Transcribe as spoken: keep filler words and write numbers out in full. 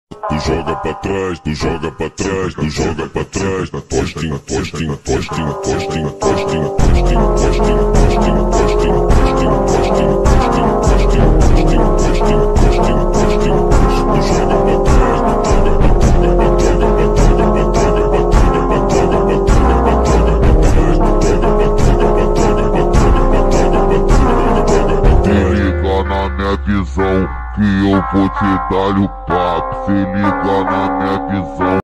Tu joga pra trás, tu joga pra trás, tu joga pra trás, na tostinha, tostinha, tostinha, tostinha, tostinha, tostinha, tostinha, tostinha, tostinha, tostinha, tostinha, tostinha, tostinha, tostinha, tostinha, tostinha, tostinha, tu joga pra trás, tu joga pra trás, joga pra joga pra joga pra joga pra joga pra joga pra joga pra trás, joga pra joga pra joga pra joga pra joga pra joga pra trás. Se liga na minha visão que eu vou te dar o papo. Se liga na minha visão.